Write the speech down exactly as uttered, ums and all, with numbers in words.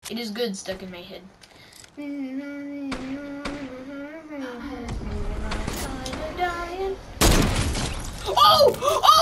It is good stuck in my head. Oh! Oh!